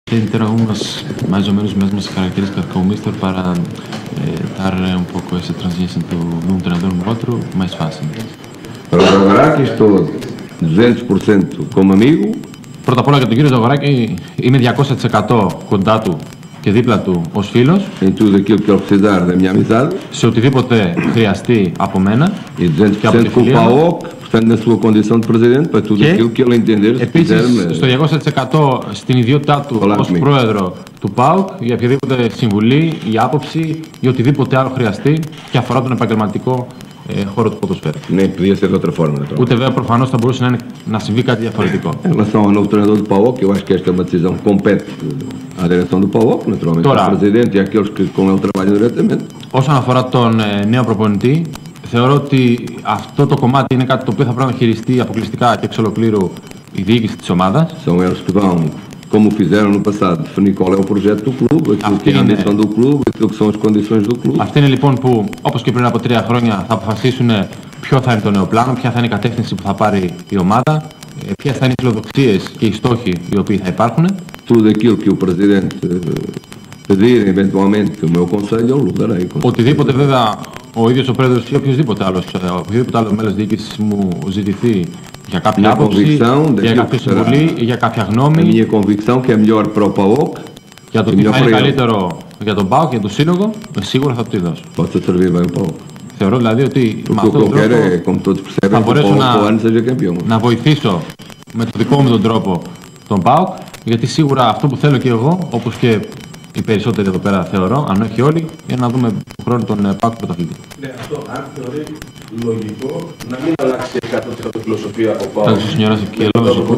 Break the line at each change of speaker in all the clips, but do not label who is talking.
Tentar algumas, mais ou menos, mesmas características que o Mister para dar um pouco essa transição de um treinador no outro mais fácil.
Para o Zagorakis estou 200% como amigo.
Πρώτα απ' όλα για τον κύριο Ζαγοράκη είμαι 200% κοντά του και δίπλα του ως φίλος.
Em tudo aquilo que ele precisar da minha amizade.
Σε οτιδήποτε χρειαστεί από μένα.
E 200% com o PAOK, portanto na sua condição de presidente, para tudo aquilo que ele entender.
Επίσης στο 200% στην ιδιότητά του ως πρόεδρο του ΠΑΟΚ για οποιαδήποτε συμβουλή, η άποψη ή οτιδήποτε άλλο χρειαστεί και αφορά τον επαγγελματικό χώρο του ποδοσφαίρου.
Ναι, podia ser de outra forma.
Ούτε βέβαια προφανώς θα μπορούσε να συμβεί κάτι διαφορετικό.
Em relação ao novo treinador do PAOK, eu acho que esta é uma decisão que compete à direção do PAOK, naturalmente ao presidente e àqueles que com ele trabalham diretamente.
Όσον αφορά τον νέο προπονητή, θεωρώ ότι αυτό το κομμάτι είναι κάτι το οποίο θα πρέπει να χειριστεί αποκλειστικά και εξ ολοκλήρου η διοίκηση της ομάδας.
São eles que vão, como fizeram no passado, definir qual é o projeto do clube, aquilo que é a ambição do clube, aquilo que são as condições do clube.
Αυτοί είναι λοιπόν που, όπως και πριν από 3 χρόνια, θα αποφασίσουν ποιο θα είναι το νέο πλάνο, ποια θα είναι η κατεύθυνση που θα πάρει η ομάδα, ποιες θα είναι οι φιλοδοξίες και οι στόχοι οι οποίοι θα υπάρχουν.
Tudo aquilo que o presidente pedir, eventualmente, o meu conselho, eu lutarei.
Οτιδήποτε βέβαια ο ίδιος ο πρόεδρος ή οποιοδήποτε άλλο μέλος διοίκησης μου ζητηθεί για κάποια άποψη, για κάποια συμβουλή, για κάποια γνώμη,
a minha convicção que é melhor para o PAOK,
για το τι θα είναι καλύτερο για τον ΠΑΟΚ, για τον σύλλογο, σίγουρα θα του δώσω.
Possa servir bem o PAOK.
Θεωρώ δηλαδή ότι με αυτόν τον τρόπο θα μπορέσω να βοηθήσω με τον δικό μου τον τρόπο τον ΠΑΟΚ, γιατί σίγουρα αυτό που θέλω και εγώ, όπως και οι περισσότεροι εδώ πέρα θεωρώ, αν όχι όλοι, είναι να δούμε τον χρόνο τον ΠΑΟΚ πρωταθλητή.
Ναι, αυτό αν θεωρεί λογικό να μην αλλάξει 100% φιλοσοφία από ΠΑΟΚ.
Także senhora, que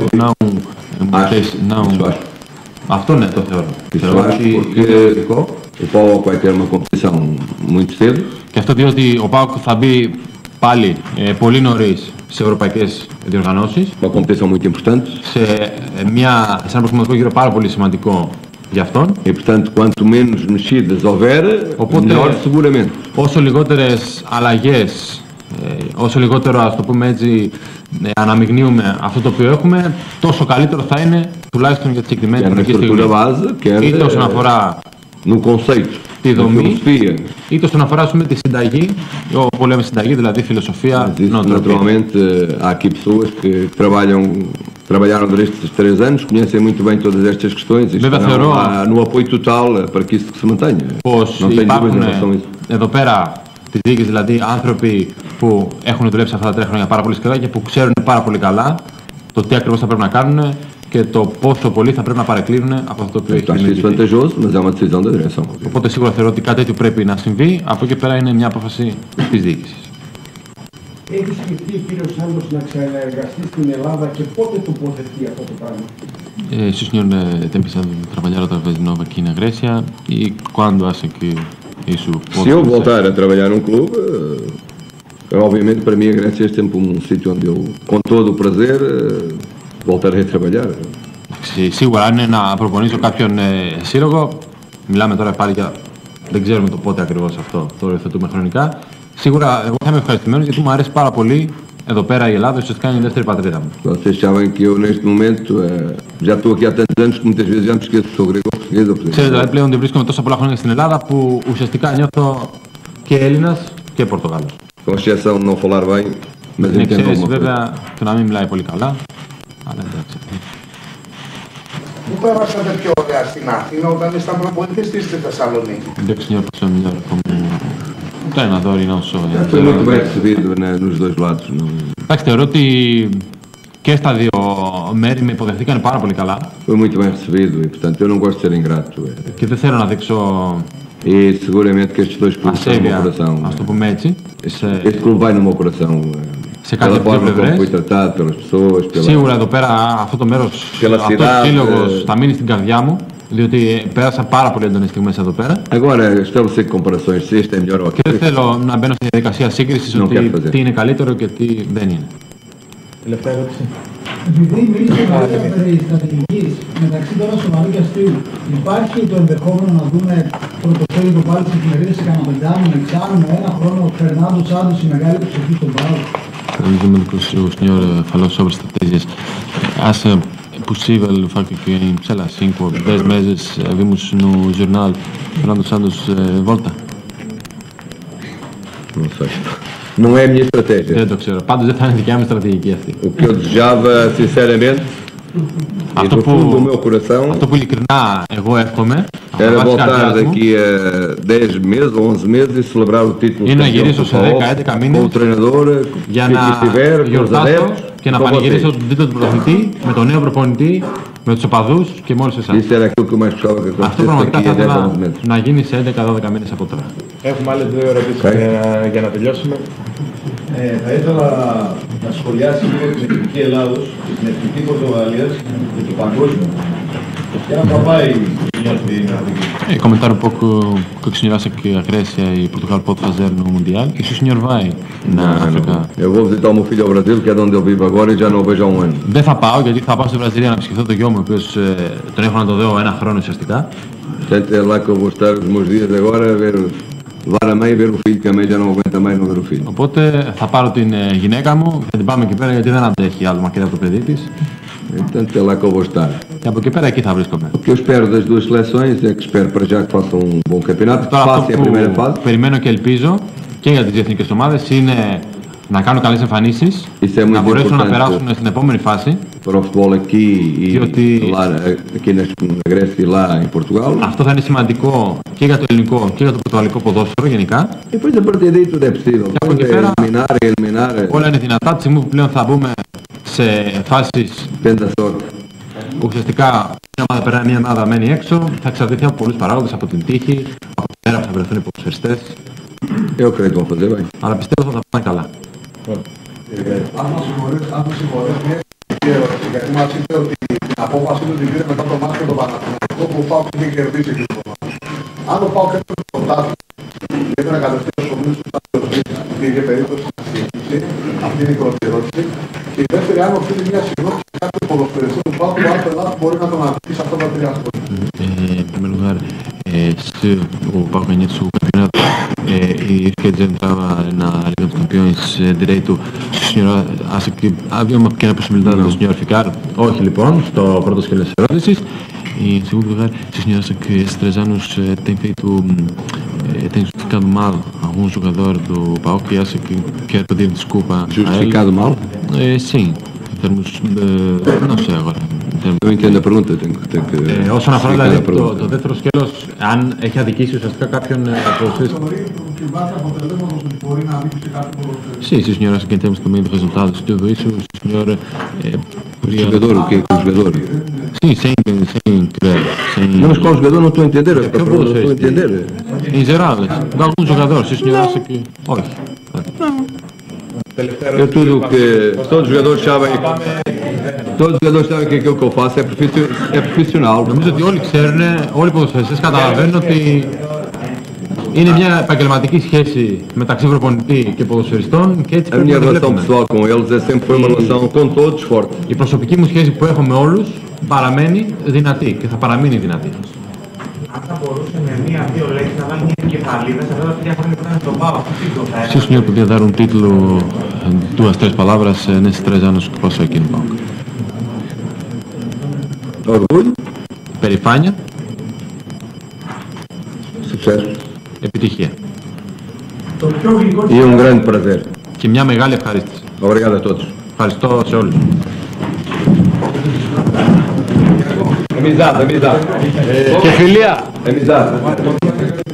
αυτό ναι, το θεωρώ.
O PAOK vai ter uma competição muito cedo.
Και αυτό διότι ο ΠΑΟΚ θα μπει πάλι πολύ νωρίς σε ευρωπαϊκές διοργανώσεις.
Uma competição muito importante.
Σε ένα προγραμματικό γύρο πάρα πολύ σημαντικό για αυτόν.
E portanto, quanto menos mexidas houver, melhor seguramente.
Όσο λιγότερες αλλαγές, όσο λιγότερο, ας το πούμε έτσι, αναμειγνύουμε αυτό το οποίο έχουμε, τόσο καλύτερο θα είναι, τουλάχιστον για τη συγκεκριμένη χρονική στιγμή. Είτε όσον αφορά τη δομή, είτε όσον αφορά τη συνταγή, όπου λέμε συνταγή, δηλαδή φιλοσοφία, νοοτροπία.
Naturalmente, há aqui pessoas que trabalharam durante estes 3 anos, conhecem muito bem todas estas questões e estão no apoio total para que isso se mantenha. Não tenho dúvidas em relação a isso.
Εδώ πέρα τη διοίκηση, δηλαδή άνθρωποι που έχουν δουλέψει αυτά τα 3 χρόνια πάρα πολύ σκληρά και που ξέρουν πάρα πολύ καλά το τι ακριβώς θα πρέπει να κάνουν και το πόσο πολύ θα πρέπει να παρεκκλίνουν από αυτό το οποίο έχει δημιουργηθεί. Οπότε σίγουρα θεωρώ ότι κάτι τέτοιο πρέπει να συμβεί. Από εκεί πέρα είναι μια απόφαση της διοίκησης.
Έχει σκεφτεί ο κύριος Σάντος να ξαναεργαστεί στην Ελλάδα και πότε τοποθετεί αυτό το πράγμα?
Se o senhor tem pensado em trabalhar outra vez de novo aqui na Grécia e quando acha que isso pode
Se eu voltar a trabalhar num clube, obviamente para mim a Grécia é sempre um sítio onde eu, com todo o prazer, voltarei a trabalhar.
Σίγουρα αν είναι να προπονήσω κάποιον σύλλογο, μιλάμε τώρα πάλι για δεν ξέρουμε το πότε ακριβώς αυτό το οριοθετούμε χρονικά. Sicura, εγώ θα είμαι ευχαριστημένος γιατί μου αρέσει πάρα πολύ εδώ πέρα η Ελλάδα, ουσιαστικά είναι η δεύτερη πατρίδα μου.
Vocês sabem que eu neste momento já estou aqui há tantos anos que muitas vezes já me esqueço se sou grego ou português.
Ξέρετε δηλαδή πλέον ότι βρίσκομαι τόσα πολλά χρόνια στην Ελλάδα που ουσιαστικά νιώθω και Έλληνας και Πορτογάλος.
Com exceção de não falar bem, mas
την
entendo
εξαίρεση
alguma coisa.
βέβαια του να μην μιλάει πολύ καλά, αλλά εντάξει.
Πού περάσατε πιο ωραία στην Αθήνα όταν ήσταν προπονητής στη Θεσσαλονίκη?
Εντάξει, signor, possiamo migliorare come allenatori, non so.
Foi muito bem recebido nos dois lados.
Εντάξει, θεωρώ ότι και στα δύο μέρη με υποδεχτήκαν πάρα πολύ καλά.
Foi muito bem recebido e, portanto, eu não gosto de ser ingrato.
Και δεν θέλω να δείξω
E seguramente que estes dois clubes estão no meu coração.
Ας το πούμε έτσι.
Este clube vai no meu coração.
Σε κάθε δύο πλευρές. Σίγουρα εδώ πέρα αυτό το μέρος, αυτός ο σύλλογος θα μείνει στην καρδιά μου, διότι πέρασα πάρα πολύ έντονες στιγμές εδώ πέρα. Και δεν θέλω να μπαίνω στη διαδικασία σύγκρισης ότι τι είναι καλύτερο και τι δεν είναι.
Τελευταία ερώτηση.
Επειδή μίλησε περί στρατηγικής μεταξύ τώρα Σομαλού και Αστείου, υπάρχει το ενδεχόμενο να δούμε πρωτοφέλι του πάλι στις εφημερίδες σε κανένα πεντάμινο, εξάμηνο, 1 χρόνο, Φερνάντο Σάντος, η μεγάλη προσοχή στον Πάο?
Νομίζω ότι ο senhor falou sobre estratégias. possível o facto que em, sei lá, 5 ou 10 meses vimos no jornal Fernando Santos volta?
Não sei. Não é a minha estratégia.
Δεν το ξέρω. Πάντως δεν θα είναι δικιά μου στρατηγική αυτή.
O que eu desejava, sinceramente, e do fundo do meu coração,
αυτό που ειλικρινά εγώ εύχομαι,
era voltar daqui a 10 meses ou 11 meses e celebrar o título
είναι να γυρίσω σε 10-11 μήνες
com o treinador,
για να γιορτάσω και να πανηγυρίσω τον τίτλο του πρωταθλητή με τον νέο προπονητή, με τους οπαδούς και με όλους εσάς. Αυτό πραγματικά θα ήθελα να γίνει σε 11-12 μήνες από τώρα.
Έχουμε άλλες 2 ερωτήσεις για να τελειώσουμε.
Θα ήθελα να σχολιάσει λίγο την εθνική Ελλάδος, την εθνική Πορτογαλίας και το παγκόσμιο. Και αν θα πάει
Comentar um pouco o que o senhor acha que a Grécia e Portugal pode fazer no Mundial e se o senhor vai na África.
Eu vou visitar o meu filho ao Brasil, que é de onde eu vivo agora e já não o vejo há um ano.
Δεν θα πάω γιατί θα πάω στη Βραζιλία να επισκεφθώ το γιο μου, ο οποίος τον έχω να το δω ένα χρόνο ουσιαστικά.
Portanto, é lá que eu vou estar os meus dias agora a ver, levar a mãe e ver o filho, que a mãe já não aguenta mais não ver o filho.
Οπότε θα πάρω την γυναίκα μου, θα την πάμε εκεί πέρα γιατί δεν αντέχει άλλο μακριά από το παιδί της.
Portanto, é lá que eu vou estar.
Και από εκεί πέρα εκεί θα βρίσκομαι.
O que eu espero das duas seleções é que espero para já que façam um bom campeonato, que passem a primeira fase.
Περιμένω και ελπίζω και για τις εθνικές ομάδες είναι να κάνουν καλές εμφανίσεις, να μπορέσουν να περάσουν στην επόμενη φάση.
Para o futebol aqui lá, aqui na Grécia e lá em Portugal.
Αυτό θα είναι σημαντικό και για το ελληνικό και για το πορτογαλικό ποδόσφαιρο γενικά.
E depois a partir daí tudo é possível.
Και από εκεί πέρα
eliminar.
Όλα είναι δυνατά τη στιγμή που πλέον θα μπούμε σε φάσεις που ουσιαστικά μια ομάδα περνάει, μια ομάδα μένει έξω, θα εξαρτηθεί από πολλούς παράγοντες, από την τύχη, από την μέρα που θα βρεθούν οι ποδοσφαιριστές. Αλλά πιστεύω θα τα πάνε καλά.
Αν μας συγχωρέσει μια ερώτηση, γιατί μας είπε ότι την απόφαση του την πήρε μετά το μάτι και το Παναθηναϊκό που ο ΠΑΟΚ είχε κερδίσει και το μάτι. Αν ο ΠΑΟΚ έπρεπε το πρωτάθλημα και έπρεπε να κατευθύνει στους ομίλους του Σταυροπής, υπήρχε περίπτωση να συνεχίσει. Αυτή είναι η πρώτη ερώτηση. Και η δεύτερη, αν οφείλει μια συγγνώμη σε κάποιο ποδοσφαιριστή του ΠΑΟΚ που αν το Ελλάδα μπορεί να τον αφήσει σε αυτά τα 3 χρόνια.
Em primeiro lugar, se o PAOK ganhasse o campeonato e quer dizer, entrava na Liga dos Campeões direito, o senhor acha que havia uma pequena possibilidade do senhor ficar?
Όχι λοιπόν, στο πρώτο σκέλος της ερώτησης.
E em segundo lugar, se o senhor acha que esses 3 anos tem justificado mal algum jogador do PAOK e acha que quer pedir desculpa a ele?
Justificado mal?
Sim, em termos de... não sei agora.
Eu entendo a pergunta, tenho que...
Όσον αφορά δηλαδή το δεύτερο σκέλος, αν έχει adquirido ουσιαστικά κάποιον ποδοσφαιριστή. Sim, se o senhor acha que em termos também de resultados e tudo isso, o senhor poderia...
Jogador, o que é o jogador?
Sim, sem querer, sem...
Não, mas qual jogador não estou a entender, não estou a entender.
Em geral, de algum jogador, se o senhor acha que... Όχι.
Eu tudo que... Todos os jogadores sabem que aquilo que eu faço é profissional.
Νομίζω ότι όλοι ξέρουν, όλοι οι ποδοσφαιριστές καταλαβαίνουν ότι είναι μια επαγγελματική σχέση μεταξύ προπονητή και ποδοσφαιριστών και έτσι πρέπει να το βλέπουμε. Η προσωπική μου σχέση που έχω με όλους παραμένει δυνατή και θα παραμείνει δυνατή.
Αν θα μπορούσε με μία-δύο λέξεις να βάλει μια κεφαλίδα σε αυτά τα 3 χρόνια που ήταν στον ΠΑΟΚ,
se o senhor podia dar um título, 2-3 palavras nesses 3 anos que passou aqui no PAOK?
Orgulho,
περηφάνεια,
sucesso
επιτυχία
e grande prazer.
Και μια μεγάλη ευχαρίστηση.
Obrigado a todos.
Ευχαριστώ σε όλους.
Amizade.
Και φιλία.
Amizade.